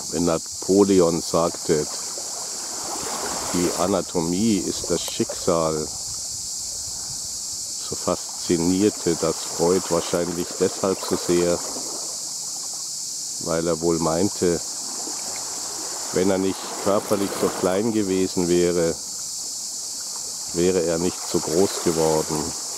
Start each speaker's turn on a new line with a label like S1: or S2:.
S1: Wenn Napoleon sagte, die Anatomie ist das Schicksal, so faszinierte das Freud wahrscheinlich deshalb so sehr, weil er wohl meinte, wenn er nicht körperlich so klein gewesen wäre, wäre er nicht so groß geworden.